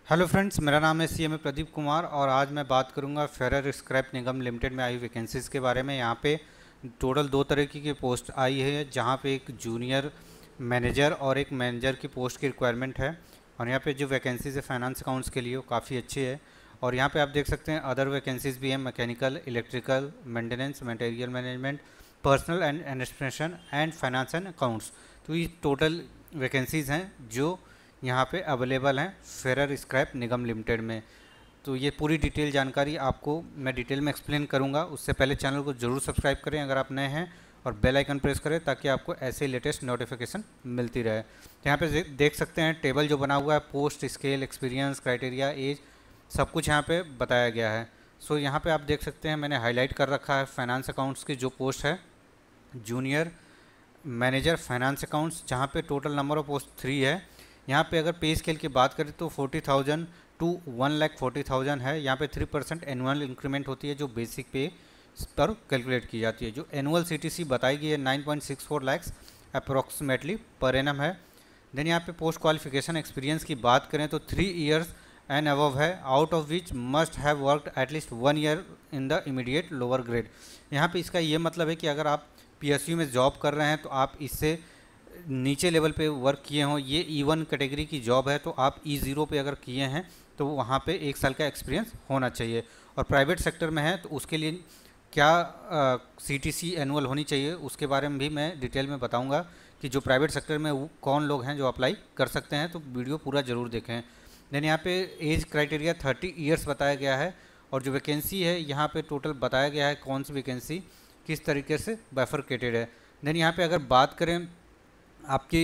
Hello friends, मेरा नाम है सीएमए प्रदीप कुमार और आज मैं बात करूंगा फेरर स्क्रैप निगम लिमिटेड में आई वैकेंसीज़ के बारे में। यहाँ पे टोटल दो तरह की पोस्ट आई है, जहाँ पे एक जूनियर मैनेजर और एक मैनेजर की पोस्ट की रिक्वायरमेंट है। और यहाँ पे जो वैकेंसीज़ है फाइनेंस अकाउंट्स के लिए वो काफ़ी अच्छी है। और यहाँ पे आप देख सकते हैं अदर वैकेंसीज़ भी हैं, mechanical, electrical, maintenance, material management, personnel and administration and finance and accounts. तो ये टोटल वैकेंसीज़ हैं जो यहाँ पे अवेलेबल हैं फेरर स्क्रैप निगम लिमिटेड में। तो ये पूरी डिटेल जानकारी आपको मैं डिटेल में एक्सप्लेन करूँगा। उससे पहले चैनल को ज़रूर सब्सक्राइब करें अगर आप नए हैं, और बेल आइकन प्रेस करें ताकि आपको ऐसे लेटेस्ट नोटिफिकेशन मिलती रहे। तो यहाँ पे देख सकते हैं टेबल जो बना हुआ है, post, scale, experience, criteria, age, सब कुछ यहाँ पे बताया गया है। सो यहाँ पे आप देख सकते हैं मैंने हाईलाइट कर रखा है फाइनेंस अकाउंट्स की जो पोस्ट है, जूनियर मैनेजर फाइनेंस अकाउंट्स, जहाँ पे टोटल नंबर ऑफ पोस्ट 3 है। यहाँ पे अगर पे स्केल की बात करें तो 40,000 टू 1,40,000 है। यहाँ पे 3% एनुअल इंक्रीमेंट होती है जो बेसिक पे पर कैलकुलेट की जाती है। जो एनुअल सीटीसी बताई गई है 9.64 लाख अप्रोक्सीमेटली पर एनम है। देन यहाँ पे पोस्ट क्वालिफिकेशन एक्सपीरियंस की बात करें तो 3 इयर्स एंड अबव है, out of which must have worked at least 1 year in the immediate lower grade. यहाँ पे इसका ये मतलब है कि अगर आप पीएसयू में जॉब कर रहे हैं तो आप इससे नीचे लेवल पे वर्क किए हों। ये E1 कैटेगरी की जॉब है तो आप E0 पे अगर किए हैं तो वहाँ पे 1 साल का एक्सपीरियंस होना चाहिए। और प्राइवेट सेक्टर में है तो उसके लिए क्या CTC एनुअल होनी चाहिए उसके बारे में भी मैं डिटेल में बताऊंगा कि जो प्राइवेट सेक्टर में कौन लोग हैं जो अप्लाई कर सकते हैं। तो वीडियो पूरा ज़रूर देखें। देन यहाँ पे एज क्राइटेरिया 30 ईयर्स बताया गया है। और जो वैकेंसी है यहाँ पे टोटल बताया गया है कौन सी वैकेंसी किस तरीके से बाइफरकेटेड है। देन यहाँ पे अगर बात करें आपकी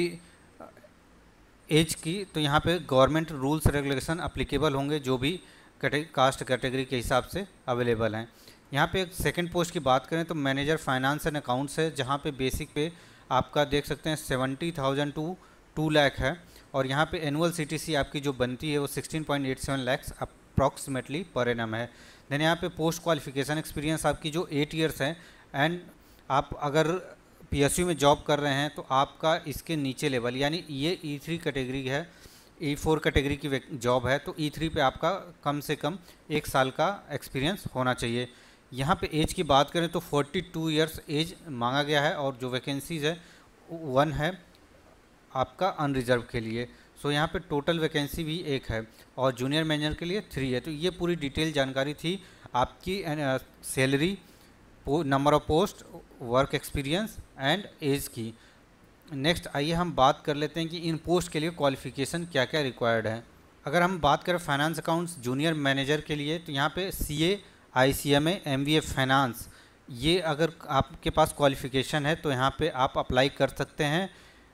एज की तो यहाँ पे गवर्नमेंट रूल्स रेगुलेशन अप्लीकेबल होंगे जो भी कास्ट कैटेगरी के हिसाब से अवेलेबल हैं। यहाँ पे एक सेकंड पोस्ट की बात करें तो मैनेजर फाइनेंस एंड अकाउंट्स है, जहाँ पे बेसिक पे आपका देख सकते हैं 70,000 टू 2 लाख है। और यहाँ पे एनुअल CTC आपकी जो बनती है वो 16.87 लाख अप्रॉक्सीमेटली पर एनम है। देन यहाँ पे पोस्ट क्वालिफिकेशन एक्सपीरियंस आपकी जो 8 ईयर्स है, एंड आप अगर पीएसयू में जॉब कर रहे हैं तो आपका इसके नीचे लेवल यानी ये E3 कैटेगरी है, E4 कैटेगरी की जॉब है तो E3 पे आपका कम से कम 1 साल का एक्सपीरियंस होना चाहिए। यहाँ पे एज की बात करें तो 42 ईयर्स एज मांगा गया है। और जो वैकेंसीज़ है 1 है आपका अनरिजर्व के लिए। सो यहाँ पे टोटल वैकेंसी भी 1 है और जूनियर मैनेजर के लिए 3 है। तो ये पूरी डिटेल जानकारी थी आपकी salary, number of post, work experience and age की। नेक्स्ट आइए हम बात कर लेते हैं कि इन पोस्ट के लिए क्वालिफ़िकेशन क्या क्या रिक्वायर्ड है। अगर हम बात करें फाइनेंस अकाउंट्स जूनियर मैनेजर के लिए तो यहाँ पे CA, ICMA, MBA फाइनेंस, ये अगर आपके पास क्वालिफ़िकेशन है तो यहाँ पे आप अप्लाई कर सकते हैं।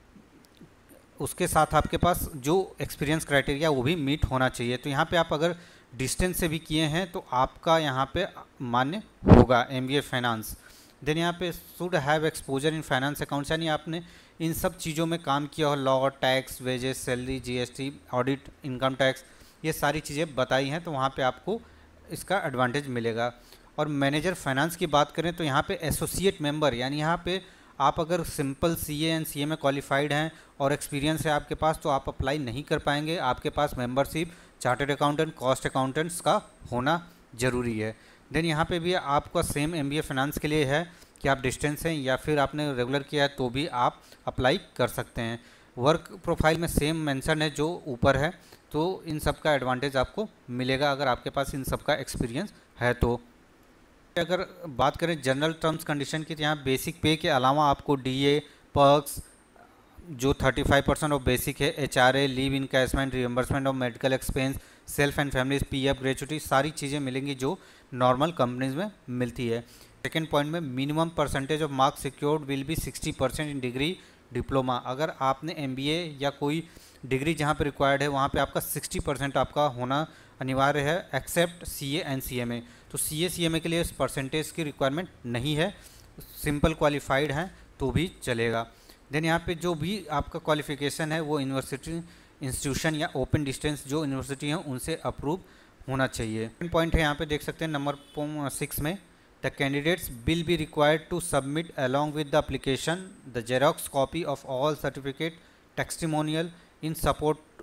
उसके साथ आपके पास जो एक्सपीरियंस क्राइटेरिया वो भी मीट होना चाहिए। तो यहाँ पे आप अगर डिस्टेंस से भी किए हैं तो आपका यहाँ पे मान्य होगा MBA फाइनेंस। देन यहाँ पे should have exposure in finance accounts, यानी आपने इन सब चीज़ों में काम किया हो, law, tax, wages, salary, GST, audit, income tax, ये सारी चीज़ें बताई हैं तो वहाँ पे आपको इसका एडवांटेज मिलेगा। और मैनेजर फाइनेंस की बात करें तो यहाँ पे एसोसिएट मेंबर, यानी यहाँ पे आप अगर सिंपल CA एंड CA में क्वालिफाइड हैं और एक्सपीरियंस है आपके पास तो आप अप्लाई नहीं कर पाएंगे। आपके पास membership chartered accountant, cost accountants का होना ज़रूरी है। देन यहाँ पे भी आपका सेम MBA फाइनेंस के लिए है कि आप डिस्टेंस हैं या फिर आपने रेगुलर किया है तो भी आप अप्लाई कर सकते हैं। वर्क प्रोफाइल में सेम मेंशन है जो ऊपर है, तो इन सब का एडवांटेज आपको मिलेगा अगर आपके पास इन सब का एक्सपीरियंस है तो। अगर बात करें जनरल टर्म्स कंडीशन की तो यहाँ बेसिक पे के अलावा आपको DA, पर्क्स जो 35% ऑफ बेसिक है, HRA, leave encashment, reimbursement of medical expense, self and family PF, gratuity, सारी चीज़ें मिलेंगी जो नॉर्मल कंपनीज में मिलती है। सेकेंड पॉइंट में minimum percentage of marks secured will be 60% in degree, diploma. अगर आपने MBA या कोई डिग्री जहाँ पे रिक्वायर्ड है वहाँ पे आपका 60% आपका होना अनिवार्य है, एक्सेप्ट CA एंड CMA। तो CA CMA के लिए इस परसेंटेज की रिक्वायरमेंट नहीं है, सिंपल क्वालिफाइड हैं तो भी चलेगा। देन यहाँ पे जो भी आपका क्वालिफिकेशन है वो यूनिवर्सिटी, इंस्टीट्यूशन या ओपन डिस्टेंस जो यूनिवर्सिटी हैं उनसे अप्रूव होना चाहिए। पॉइंट है यहाँ पे देख सकते हैं नंबर 6 में, the candidates will be required to submit along with the application the xerox copy of all certificate, testimonial in support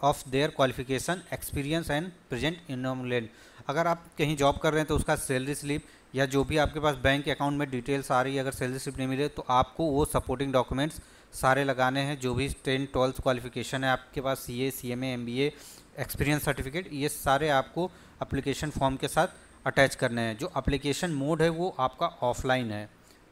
of their qualification, experience and present enrolment. अगर आप कहीं जॉब कर रहे हैं तो उसका सैलरी स्लिप या जो भी आपके पास बैंक अकाउंट में डिटेल्स आ रही है, अगर सैलरी स्लिप नहीं मिले तो आपको वो सपोर्टिंग डॉक्यूमेंट्स सारे लगाने हैं। जो भी 10-12 क्वालिफिकेशन है आपके पास, CA, CMA, MBA, experience certificate, ये सारे आपको एप्लीकेशन फॉर्म के साथ अटैच करने हैं। जो एप्लीकेशन मोड है वो आपका ऑफलाइन है।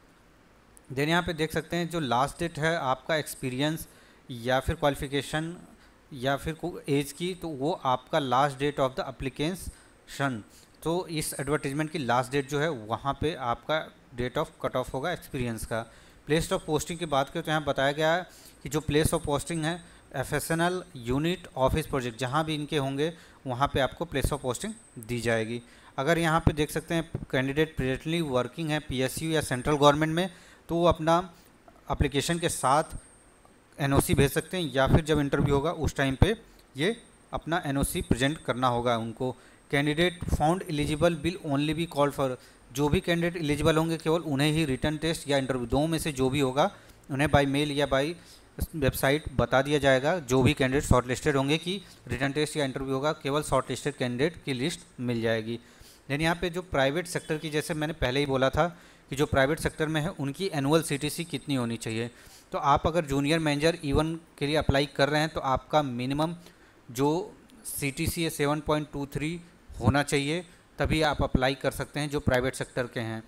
देन यहाँ पे देख सकते हैं जो लास्ट डेट है आपका एक्सपीरियंस या फिर क्वालिफिकेशन या फिर एज की, तो वो आपका last date of the application. तो इस एडवर्टीजमेंट की लास्ट डेट जो है वहाँ पे आपका डेट ऑफ कट ऑफ होगा एक्सपीरियंस का। प्लेस ऑफ पोस्टिंग की बात करें तो यहाँ बताया गया है कि जो प्लेस ऑफ पोस्टिंग है FSNL यूनिट, ऑफिस, प्रोजेक्ट, जहाँ भी इनके होंगे वहाँ पे आपको प्लेस ऑफ पोस्टिंग दी जाएगी। अगर यहाँ पे देख सकते हैं कैंडिडेट प्रेजेंटली वर्किंग है PSU या सेंट्रल गवर्नमेंट में, तो वो अपना एप्लीकेशन के साथ NOC भेज सकते हैं, या फिर जब इंटरव्यू होगा उस टाइम पे ये अपना NOC प्रेजेंट करना होगा उनको। Candidate found eligible will only be called for, जो भी कैंडिडेट एलिजिबल होंगे केवल उन्हें ही रिटर्न टेस्ट या इंटरव्यू, दो में से जो भी होगा उन्हें बाय मेल या बाय वेबसाइट बता दिया जाएगा। जो भी कैंडिडेट शॉर्टलिस्टेड होंगे कि रिटर्न टेस्ट या इंटरव्यू होगा, केवल शॉर्टलिस्टेड कैंडिडेट की लिस्ट मिल जाएगी। देन यहाँ पे जो प्राइवेट सेक्टर की, जैसे मैंने पहले ही बोला था कि जो प्राइवेट सेक्टर में है उनकी एनुअल CTC कितनी होनी चाहिए। तो आप अगर जूनियर मैनेजर E1 के लिए अप्लाई कर रहे हैं तो आपका मिनिमम जो CTC है 7.23 होना चाहिए, तभी आप अप्लाई कर सकते हैं जो प्राइवेट सेक्टर के हैं।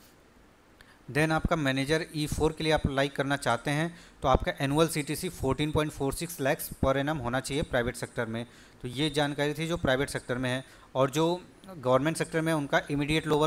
देन आपका मैनेजर E4 के लिए अप्लाई करना चाहते हैं तो आपका annual CTC 14.46 lakh per annum होना चाहिए प्राइवेट सेक्टर में। तो ये जानकारी थी जो प्राइवेट सेक्टर में है। और जो गवर्नमेंट सेक्टर में उनका इमीडिएट लोअर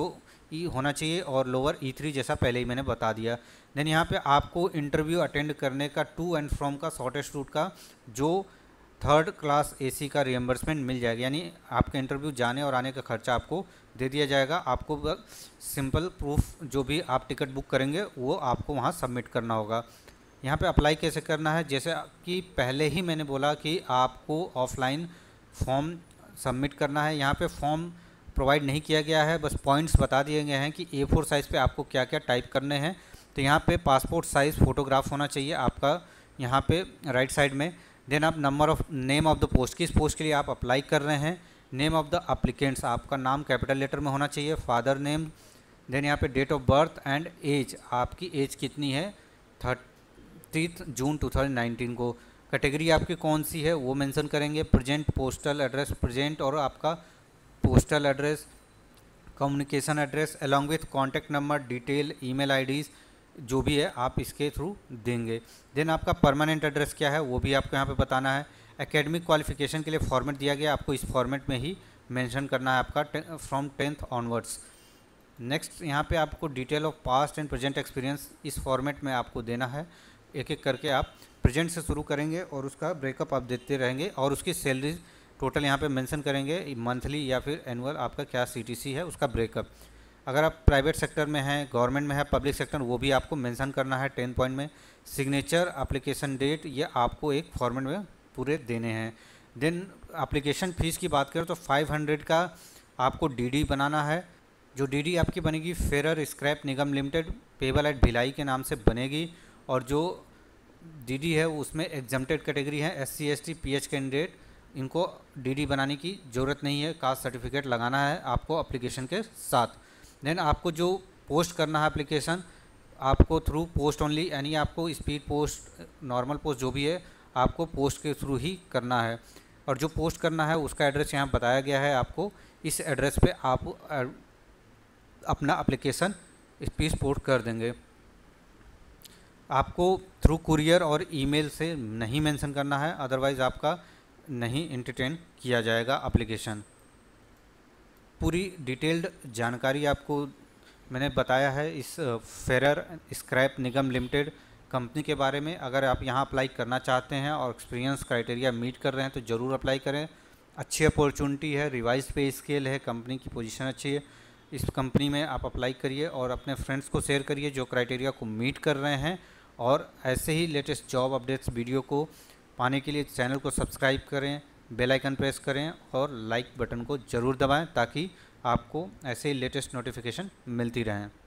0 होना चाहिए और लोअर E3, जैसा पहले ही मैंने बता दिया। देन यहाँ पे आपको इंटरव्यू अटेंड करने का टू एंड फ्रॉम का शॉर्टेस्ट रूट का जो 3rd क्लास AC का रिएम्बर्समेंट मिल जाएगा, यानी आपका इंटरव्यू जाने और आने का खर्चा आपको दे दिया जाएगा। आपको सिंपल प्रूफ जो भी आप टिकट बुक करेंगे वो आपको वहाँ सबमिट करना होगा। यहाँ पे अप्लाई कैसे करना है, जैसे कि पहले ही मैंने बोला कि आपको ऑफलाइन फॉर्म सबमिट करना है। यहाँ पे फॉर्म प्रोवाइड नहीं किया गया है, बस पॉइंट्स बता दिए गए हैं कि A4 साइज़ पे आपको क्या क्या टाइप करने हैं। तो यहाँ पे पासपोर्ट साइज़ फ़ोटोग्राफ होना चाहिए आपका यहाँ पे राइट साइड में। देन आप नेम ऑफ़ द पोस्ट, किस पोस्ट के लिए आप अप्लाई कर रहे हैं, नेम ऑफ़ द अप्लीकेंट्स, आपका नाम कैपिटल लेटर में होना चाहिए, फादर नेम। देन यहाँ पे date of birth and age, आपकी एज कितनी है 30 जून 2019 को। कैटेगरी आपकी कौन सी है वो मेंशन करेंगे। प्रेजेंट पोस्टल एड्रेस, प्रेजेंट और आपका postal address, communication address along with contact number, detail, email IDs जो भी है आप इसके थ्रू देंगे। देन आपका परमानेंट एड्रेस क्या है वो भी आपको यहाँ पे बताना है। एकेडमिक क्वालिफिकेशन के लिए फॉर्मेट दिया गया, आपको इस फॉर्मेट में ही मेंशन करना है आपका फ्रॉम 10th ऑनवर्ड्स। नेक्स्ट यहाँ पे आपको detail of past and present experience इस फॉर्मेट में आपको देना है। एक एक करके आप प्रेजेंट से शुरू करेंगे और उसका ब्रेकअप आप देते रहेंगे और उसकी सैलरी टोटल यहाँ पे मेंशन करेंगे, मंथली या फिर एनुअल आपका क्या CTC है उसका ब्रेकअप। अगर आप प्राइवेट सेक्टर में हैं, गवर्नमेंट में है, पब्लिक सेक्टर, वो भी आपको मेंशन करना है 10 पॉइंट में। सिग्नेचर, एप्लीकेशन डेट, ये आपको एक फॉर्मेट में पूरे देने हैं। देन एप्लीकेशन फ़ीस की बात करें तो 500 का आपको DD बनाना है। जो DD आपकी बनेगी फेरर स्क्रैप निगम लिमिटेड पेबल एट भिलाई के नाम से बनेगी। और जो DD है उसमें एग्जम्प्टेड कैटेगरी है SC ST PH कैंडिडेट, इनको DD बनाने की ज़रूरत नहीं है, कास्ट सर्टिफिकेट लगाना है आपको एप्लीकेशन के साथ। देन आपको जो पोस्ट करना है एप्लीकेशन आपको थ्रू पोस्ट ओनली, यानी आपको स्पीड पोस्ट, नॉर्मल पोस्ट जो भी है आपको पोस्ट के थ्रू ही करना है। और जो पोस्ट करना है उसका एड्रेस यहाँ बताया गया है, आपको इस एड्रेस पे आप अपना एप्लीकेशन स्पीड पोस्ट कर देंगे। आपको थ्रू कुरियर और ईमेल से नहीं मेंशन करना है, अदरवाइज़ आपका नहीं एंटरटेन किया जाएगा एप्लीकेशन। पूरी डिटेल्ड जानकारी आपको मैंने बताया है इस फेरर स्क्रैप निगम लिमिटेड कंपनी के बारे में। अगर आप यहाँ अप्लाई करना चाहते हैं और एक्सपीरियंस क्राइटेरिया मीट कर रहे हैं तो ज़रूर अप्लाई करें। अच्छी अपॉर्चुनिटी है, रिवाइज पे स्केल है, कंपनी की पोजीशन अच्छी है, इस कंपनी में आप अप्लाई करिए और अपने फ्रेंड्स को शेयर करिए जो क्राइटेरिया को मीट कर रहे हैं। और ऐसे ही लेटेस्ट जॉब अपडेट्स वीडियो को पाने के लिए चैनल को सब्सक्राइब करें, बेल आइकन प्रेस करें और लाइक बटन को ज़रूर दबाएं ताकि आपको ऐसे ही लेटेस्ट नोटिफिकेशन मिलती रहें।